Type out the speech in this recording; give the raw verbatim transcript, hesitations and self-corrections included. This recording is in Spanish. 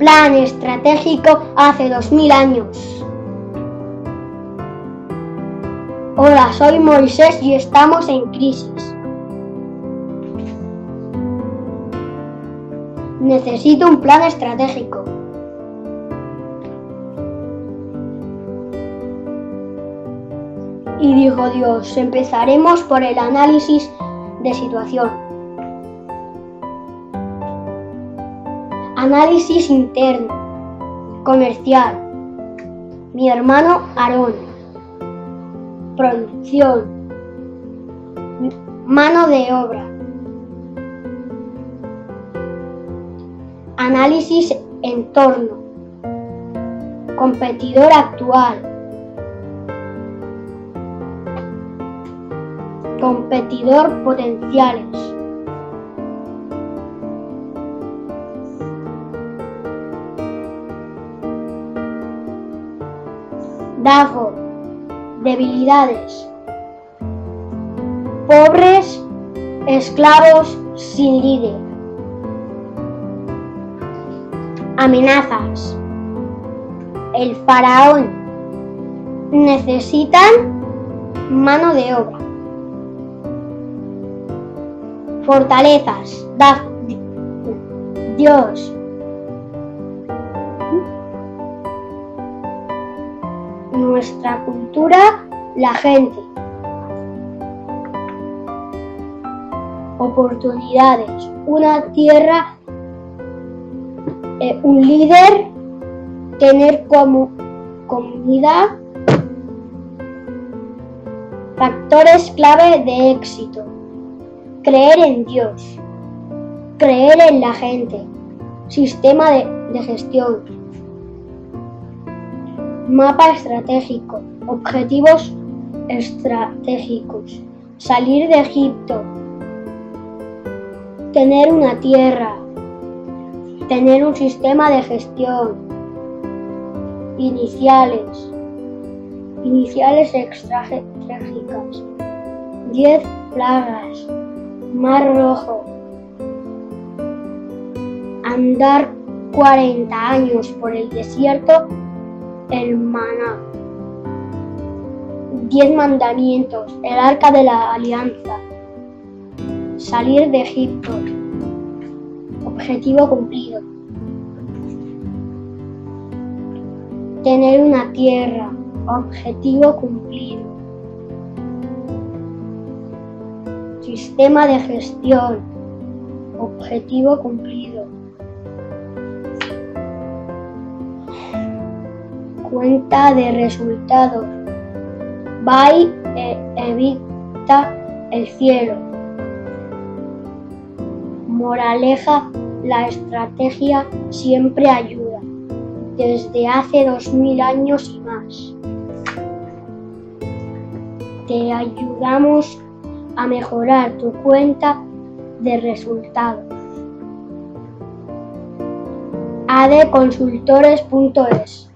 plan estratégico hace dos mil años. Hola, soy Moisés y estamos en crisis. Necesito un plan estratégico. Y dijo Dios, empezaremos por el análisis de situación. Análisis interno, comercial. Mi hermano Aarón. Producción. Mano de obra. Análisis entorno. Competidor actual. Competidor potenciales. Dago. Debilidades. Pobres, esclavos sin líder. Amenazas. El faraón. Necesitan mano de obra. Fortalezas. Da, Dios. Nuestra cultura, la gente. Oportunidades. Una tierra, eh, un líder, tener como comunidad. Factores clave de éxito. Creer en Dios. Creer en la gente. Sistema de, de gestión. Mapa estratégico. Objetivos estratégicos. Salir de Egipto. Tener una tierra. Tener un sistema de gestión. Iniciales. Iniciales estratégicas. Diez plagas. Mar Rojo. Andar cuarenta años por el desierto. El maná. Diez mandamientos. El arca de la alianza. Salir de Egipto. Objetivo cumplido. Tener una tierra. Objetivo cumplido. Sistema de gestión. Objetivo cumplido. Cuenta de resultados. Vai e evita el cielo. Moraleja, la estrategia siempre ayuda, desde hace dos mil años y más. Te ayudamos a mejorar tu cuenta de resultados. a d consultores punto es